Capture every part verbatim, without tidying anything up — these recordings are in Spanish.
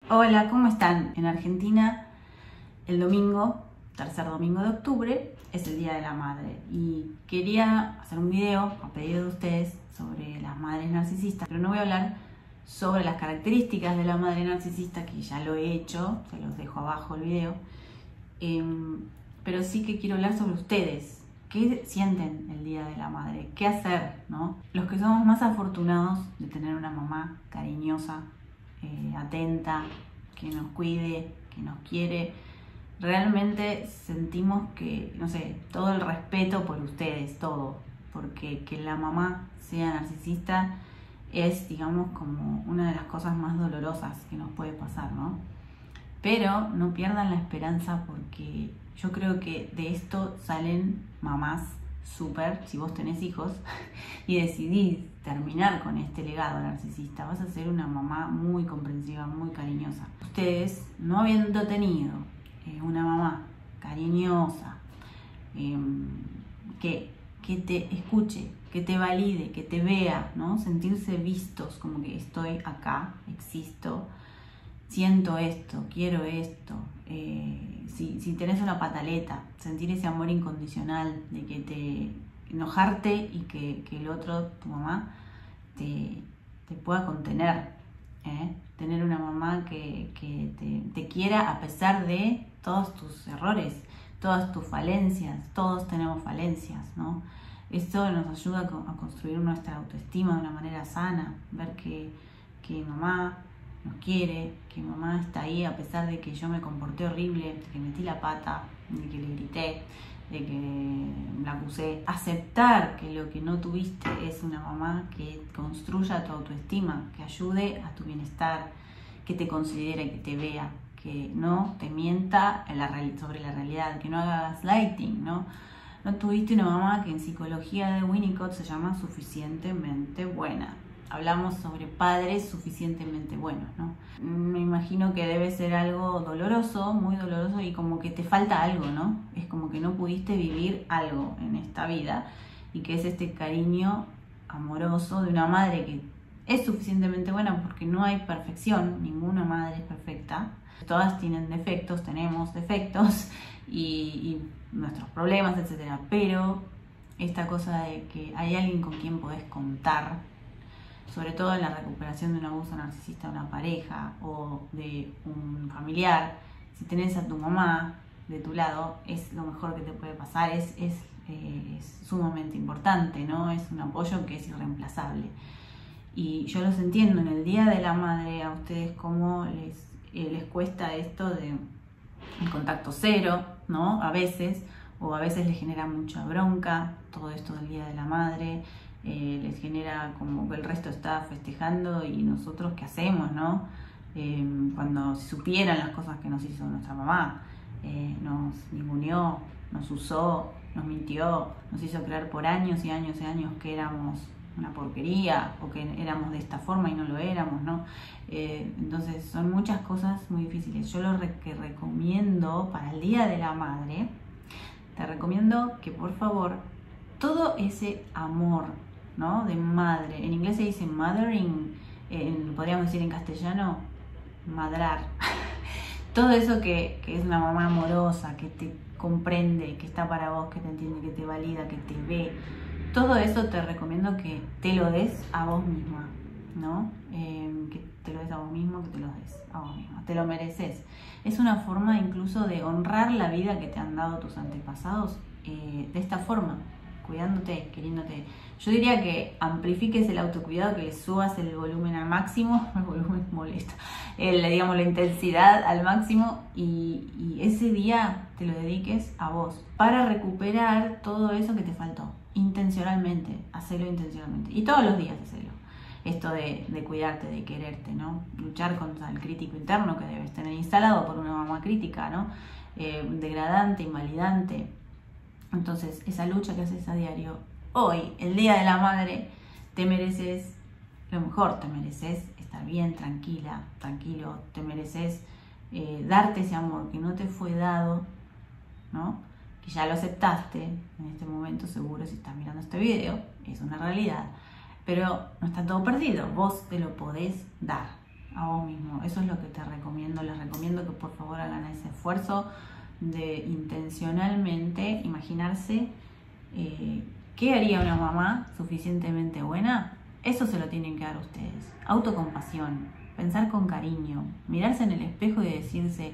Hola, ¿cómo están? En Argentina, el domingo, tercer domingo de octubre, es el Día de la Madre. Y quería hacer un video a pedido de ustedes sobre las madres narcisistas, pero no voy a hablar sobre las características de la madre narcisista, que ya lo he hecho, se los dejo abajo el video. Eh, pero sí que quiero hablar sobre ustedes. ¿Qué sienten el Día de la Madre? ¿Qué hacer, no? Los que somos más afortunados de tener una mamá cariñosa, eh, atenta, que nos cuide, que nos quiere, realmente sentimos que, no sé, todo el respeto por ustedes, todo. Porque que la mamá sea narcisista es, digamos, como una de las cosas más dolorosas que nos puede pasar, ¿no? Pero no pierdan la esperanza, porque yo creo que de esto salen mamás súper, si vos tenés hijos y decidís terminar con este legado narcisista, vas a ser una mamá muy comprensiva, muy cariñosa. Ustedes, no habiendo tenido eh, una mamá cariñosa, eh, que, que te escuche, que te valide, que te vea, ¿no? Sentirse vistos, como que estoy acá, existo, siento esto, quiero esto. Eh, si, si tenés una pataleta, sentir ese amor incondicional, de que te enojarte y que, que el otro, tu mamá, te, te pueda contener. ¿eh? Tener una mamá que, que te, te quiera a pesar de todos tus errores, todas tus falencias. Todos tenemos falencias, ¿no? Esto nos ayuda a construir nuestra autoestima de una manera sana, ver que, que mamá nos quiere, que mamá está ahí a pesar de que yo me comporté horrible, de que metí la pata, de que le grité, de que la acusé. Aceptar que lo que no tuviste es una mamá que construya tu autoestima, que ayude a tu bienestar, que te considere, que te vea, que no te mienta en la sobre la realidad, que no haga gaslighting, ¿no? No tuviste una mamá que en psicología de Winnicott se llama suficientemente buena. Hablamos sobre padres suficientemente buenos, ¿no? Me imagino que debe ser algo doloroso, muy doloroso, y como que te falta algo, ¿no? Es como que no pudiste vivir algo en esta vida, y que es este cariño amoroso de una madre que es suficientemente buena, porque no hay perfección, ninguna madre es perfecta. Todas tienen defectos, tenemos defectos y, y nuestros problemas, etcétera. Pero esta cosa de que hay alguien con quien podés contar, sobre todo en la recuperación de un abuso narcisista de una pareja o de un familiar, si tenés a tu mamá de tu lado, es lo mejor que te puede pasar, es, es, eh, es sumamente importante, ¿no? Es un apoyo que es irreemplazable. Y yo los entiendo, en el Día de la Madre, a ustedes cómo les, eh, les cuesta esto de el contacto cero, ¿no? A veces, o a veces les genera mucha bronca todo esto del Día de la Madre. Eh, les genera como que el resto está festejando y nosotros qué hacemos, ¿no? Eh, cuando supieran las cosas que nos hizo nuestra mamá, eh, nos ninguneó, nos usó, nos mintió, nos hizo creer por años y años y años que éramos una porquería o que éramos de esta forma y no lo éramos, ¿no? Eh, entonces son muchas cosas muy difíciles. Yo lo que recomiendo para el Día de la Madre, te recomiendo que por favor todo ese amor, ¿no? De madre, en inglés se dice mothering, en, podríamos decir en castellano madrar. Todo eso que, que es una mamá amorosa, que te comprende, que está para vos, que te entiende, que te valida, que te ve, todo eso te recomiendo que te lo des a vos misma, ¿no? Eh, que te lo des a vos mismo, que te lo des a vos misma, te lo mereces. Es una forma incluso de honrar la vida que te han dado tus antepasados, eh, de esta forma, cuidándote, queriéndote. Yo diría que amplifiques el autocuidado, que le subas el volumen al máximo, el volumen molesta, el, digamos la intensidad al máximo, y, y ese día te lo dediques a vos para recuperar todo eso que te faltó, intencionalmente, hacelo intencionalmente, y todos los días hacelo. Esto de, de cuidarte, de quererte, ¿no? Luchar contra el crítico interno que debes tener instalado por una mamá crítica, ¿no? Eh, degradante, invalidante. Entonces, esa lucha que haces a diario, hoy, el Día de la Madre, te mereces lo mejor, te mereces estar bien, tranquila, tranquilo, te mereces eh, darte ese amor que no te fue dado, ¿no? Que ya lo aceptaste en este momento, seguro, si estás mirando este video, es una realidad, pero no está todo perdido, vos te lo podés dar. a vos mismo. Eso es lo que te recomiendo. Les recomiendo que por favor hagan ese esfuerzo de intencionalmente imaginarse eh, qué haría una mamá suficientemente buena. Eso se lo tienen que dar ustedes. Autocompasión, pensar con cariño, mirarse en el espejo y decirse: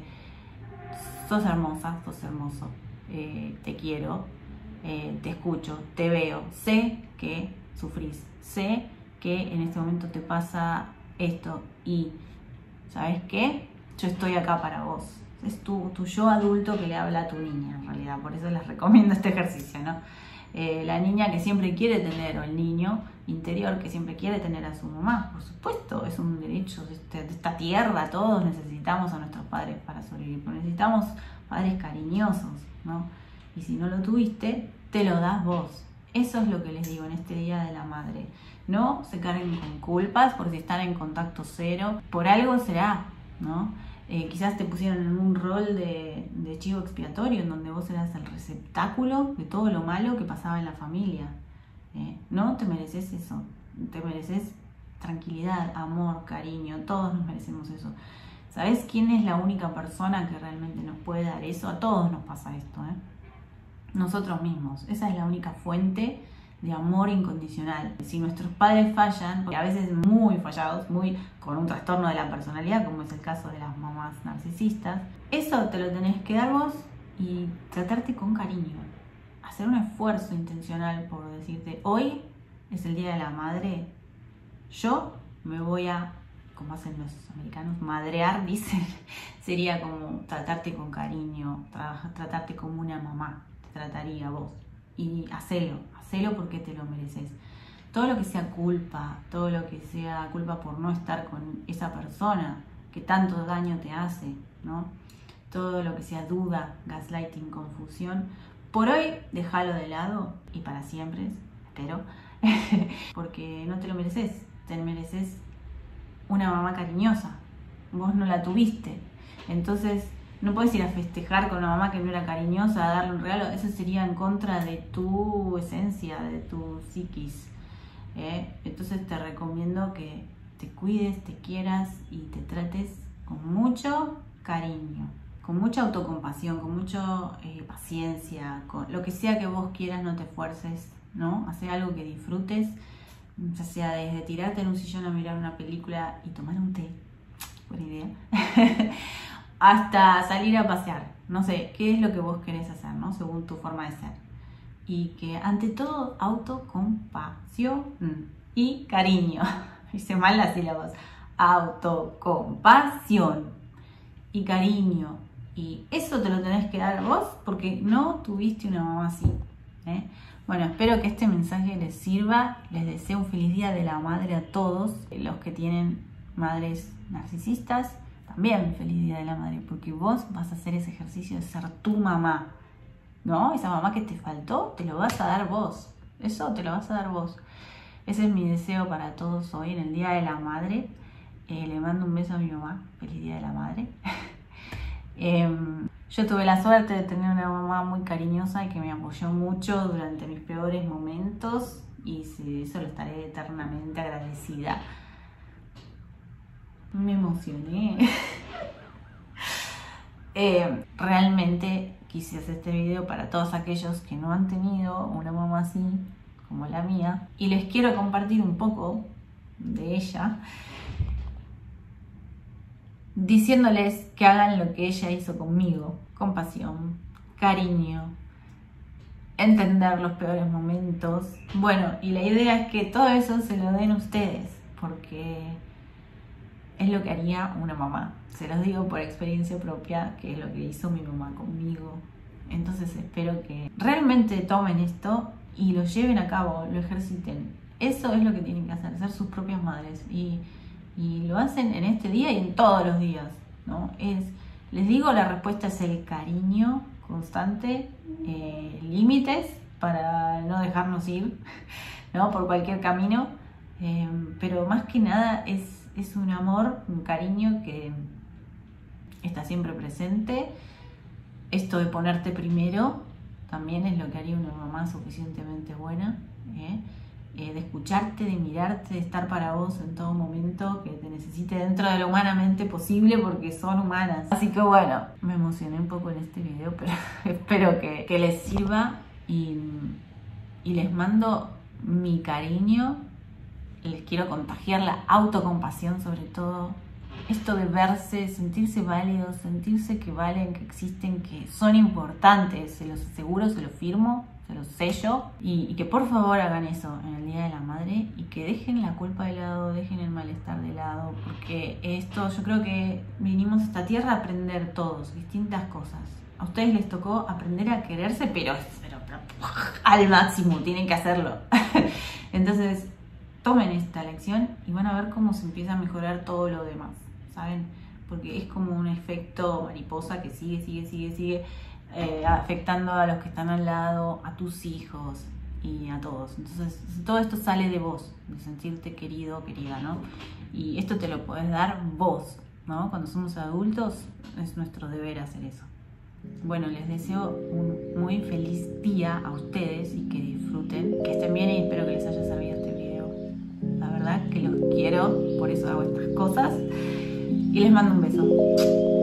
sos hermosa, sos hermoso, eh, te quiero, eh, te escucho, te veo, sé que sufrís, sé que en este momento te pasa esto y ¿sabes qué? Yo estoy acá para vos. Es tu, tu yo adulto que le habla a tu niña, en realidad. Por eso les recomiendo este ejercicio, ¿no? Eh, la niña que siempre quiere tener, o el niño interior que siempre quiere tener a su mamá. Por supuesto, es un derecho de, este, de esta tierra. Todos necesitamos a nuestros padres para sobrevivir. Pero necesitamos padres cariñosos, ¿no? Y si no lo tuviste, te lo das vos. Eso es lo que les digo en este Día de la Madre. No se carguen con culpas por si están en contacto cero. Por algo será, ¿no? Eh, quizás te pusieron en un rol de, de chivo expiatorio, en donde vos eras el receptáculo de todo lo malo que pasaba en la familia. Eh, no te mereces eso. Te mereces tranquilidad, amor, cariño. Todos nos merecemos eso. ¿Sabés quién es la única persona que realmente nos puede dar eso? A todos nos pasa esto, ¿eh? Nosotros mismos. Esa es la única fuente de amor incondicional. Si nuestros padres fallan, a veces muy fallados, muy con un trastorno de la personalidad, como es el caso de las mamás narcisistas, eso te lo tenés que dar vos y tratarte con cariño. Hacer un esfuerzo intencional por decirte: hoy es el Día de la Madre, yo me voy a, como hacen los americanos, madrear, dicen. Sería como tratarte con cariño, tra- tratarte como una mamá te trataría vos. Y hacelo, hacelo porque te lo mereces. Todo lo que sea culpa, todo lo que sea culpa por no estar con esa persona que tanto daño te hace, ¿no? Todo lo que sea duda, gaslighting, confusión, por hoy déjalo de lado y para siempre, espero, porque no te lo mereces. Te mereces una mamá cariñosa. Vos no la tuviste. Entonces no puedes ir a festejar con una mamá que no era cariñosa, a darle un regalo. Eso sería en contra de tu esencia, de tu psiquis. ¿eh? Entonces te recomiendo que te cuides, te quieras y te trates con mucho cariño, con mucha autocompasión, con mucha eh, paciencia, con lo que sea que vos quieras. No te esfuerces, ¿no? Hacer algo que disfrutes, ya sea desde tirarte en un sillón a mirar una película y tomar un té, buena idea, hasta salir a pasear. No sé, qué es lo que vos querés hacer, ¿no? Según tu forma de ser. Y que ante todo, autocompasión y cariño. Hice mal las sílabas. Autocompasión y cariño. Y eso te lo tenés que dar vos porque no tuviste una mamá así. ¿eh? Bueno, espero que este mensaje les sirva. Les deseo un feliz Día de la Madre a todos los que tienen madres narcisistas. También feliz Día de la Madre, porque vos vas a hacer ese ejercicio de ser tu mamá, ¿no? Esa mamá que te faltó, te lo vas a dar vos. Eso te lo vas a dar vos. Ese es mi deseo para todos hoy, en el Día de la Madre. Eh, le mando un beso a mi mamá. Feliz Día de la Madre. eh, yo tuve la suerte de tener una mamá muy cariñosa y que me apoyó mucho durante mis peores momentos. Y eso lo estaré eternamente agradecida. Me emocioné. eh, realmente quise hacer este video para todos aquellos que no han tenido una mamá así como la mía. Y les quiero compartir un poco de ella, diciéndoles que hagan lo que ella hizo conmigo. Compasión, cariño, entender los peores momentos. Bueno, y la idea es que todo eso se lo den ustedes, porque es lo que haría una mamá. Se los digo por experiencia propia, que es lo que hizo mi mamá conmigo. Entonces espero que realmente tomen esto y lo lleven a cabo, lo ejerciten. Eso es lo que tienen que hacer, ser sus propias madres. Y, y lo hacen en este día y en todos los días, ¿no? Es, les digo, la respuesta es el cariño constante, eh, límites para no dejarnos ir, ¿no? Por cualquier camino. Eh, pero más que nada es Es un amor, un cariño que está siempre presente. Esto de ponerte primero también es lo que haría una mamá suficientemente buena. ¿eh? eh, de escucharte, de mirarte, de estar para vos en todo momento, que te necesite dentro de lo humanamente posible, porque son humanas. Así que bueno, me emocioné un poco en este video, pero espero que, que les sirva y, y les mando mi cariño. Les quiero contagiar la autocompasión, sobre todo. Esto de verse, sentirse válidos, sentirse que valen, que existen, que son importantes. Se los aseguro, se los firmo, se los sello. Y, y que por favor hagan eso en el Día de la Madre y que dejen la culpa de lado, dejen el malestar de lado. Porque esto, yo creo que vinimos a esta tierra a aprender todos, distintas cosas. A ustedes les tocó aprender a quererse, pero, pero, pero al máximo, tienen que hacerlo. Entonces, tomen esta lección y van a ver cómo se empieza a mejorar todo lo demás, ¿saben? Porque es como un efecto mariposa que sigue, sigue, sigue, sigue eh, afectando a los que están al lado, a tus hijos y a todos. Entonces, todo esto sale de vos, de sentirte querido, querida, ¿no? Y esto te lo podés dar vos, ¿no? Cuando somos adultos es nuestro deber hacer eso. Bueno, les deseo un muy feliz día a ustedes y que disfruten, que estén bien y espero que les haya servido este video. La verdad que los quiero, por eso hago estas cosas y les mando un beso.